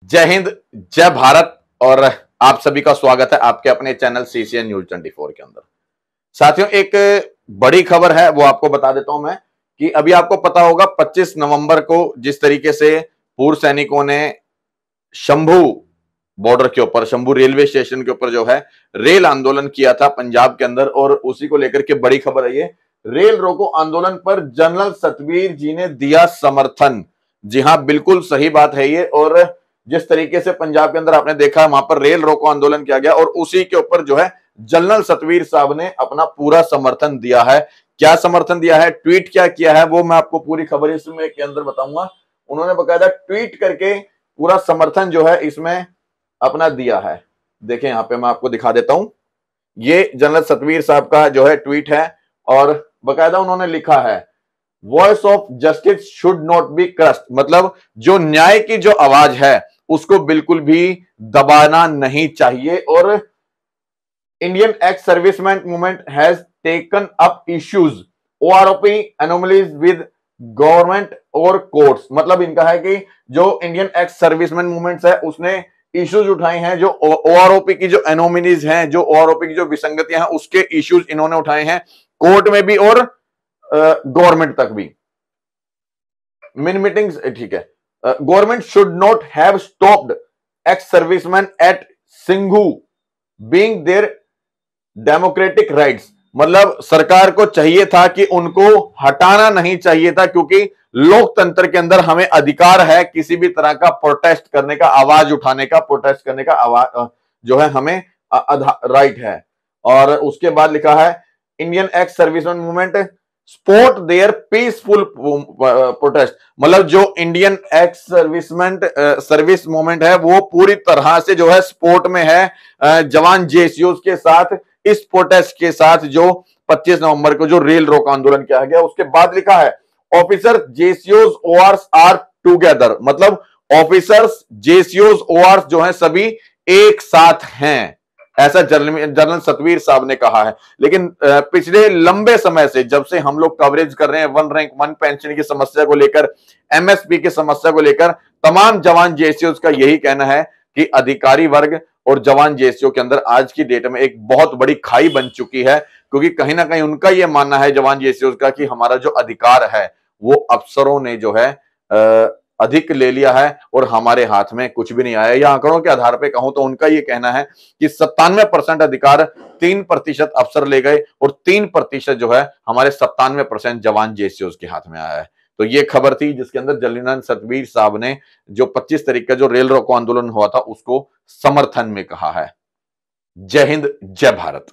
जय हिंद, जय भारत। और आप सभी का स्वागत है आपके अपने चैनल सीसीएन न्यूज 24 के अंदर। साथियों, एक बड़ी खबर है वो आपको बता देता हूं मैं कि अभी आपको पता होगा 25 नवंबर को जिस तरीके से पूर्व सैनिकों ने शंभू बॉर्डर के ऊपर, शंभू रेलवे स्टेशन के ऊपर जो है रेल आंदोलन किया था पंजाब के अंदर, और उसी को लेकर के बड़ी खबर है ये। रेल रोको आंदोलन पर जनरल सतवीर जी ने दिया समर्थन। जी हां, बिल्कुल सही बात है ये। और जिस तरीके से पंजाब के अंदर आपने देखा वहां पर रेल रोको आंदोलन किया गया और उसी के ऊपर जो है जनरल सतवीर साहब ने अपना पूरा समर्थन दिया है। क्या समर्थन दिया है, ट्वीट क्या किया है, वो मैं आपको पूरी खबर इसमें के अंदर बताऊंगा। उन्होंने बकायदा ट्वीट करके पूरा समर्थन जो है इसमें अपना दिया है। देखें, यहां पे मैं आपको दिखा देता हूं, ये जनरल सतवीर साहब का जो है ट्वीट है और बकायदा उन्होंने लिखा है, voice of justice should not be crushed, मतलब जो न्याय की जो आवाज है उसको बिल्कुल भी दबाना नहीं चाहिए। और Indian ex serviceman movement has taken up issues OROP anomalies with government और कोर्ट्स, मतलब इनका है कि जो इंडियन एक्स सर्विसमैन मूवमेंट्स है उसने इश्यूज उठाए हैं, जो ओआरओपी की जो एनोमलीज हैं, जो ओआरओपी की जो विसंगतियां हैं उसके इश्यूज इन्होंने उठाए हैं कोर्ट में भी और गवर्नमेंट तक भी। मिन मीटिंग्स, ठीक है। Government should not have stopped ex serviceman at Singhu being their democratic rights, मतलब सरकार को चाहिए था कि उनको हटाना नहीं चाहिए था, क्योंकि लोकतंत्र के अंदर हमें अधिकार है किसी भी तरह का प्रोटेस्ट करने का, आवाज उठाने का, प्रोटेस्ट करने का आवाज जो है हमें राइट है। और उसके बाद लिखा है, Indian ex serviceman movement support their peaceful protest, मतलब जो Indian ex serviceman service movement है वो पूरी तरह से जो है सपोर्ट में है जवान जेसीओज के साथ, इस प्रोटेस्ट के साथ जो 25 नवंबर को जो रेल रोको आंदोलन किया गया। उसके बाद लिखा है, ऑफिसर जेसीओज ओआरस आर टुगेदर, मतलब ऑफिसर्स जेसीओज ओआरस जो है सभी एक साथ हैं, ऐसा जनरल सतवीर साहब ने कहा है। लेकिन पिछले लंबे समय से जब से हम लोग कवरेज कर रहे हैं वन रैंक वन पेंशन की समस्या को लेकर, एमएसपी की समस्या को लेकर, तमाम जवान जेसीओज का यही कहना है कि अधिकारी वर्ग और जवान जेसीओ के अंदर आज की डेट में एक बहुत बड़ी खाई बन चुकी है, क्योंकि कहीं ना कहीं उनका यह मानना है जवान जेसीओ का कि हमारा जो अधिकार है वो अफसरों ने जो है अधिक ले लिया है और हमारे हाथ में कुछ भी नहीं आया। या आंकड़ों के आधार पर कहूं तो उनका यह कहना है कि 97% अधिकार 3% अफसर ले गए और 3% जो है हमारे 97% जवान जेसीओ के हाथ में आया है। तो ये खबर थी जिसके अंदर जनरल सतवीर साहब ने जो 25 तारीख का जो रेल रोको आंदोलन हुआ था उसको समर्थन में कहा है। जय हिंद, जय भारत।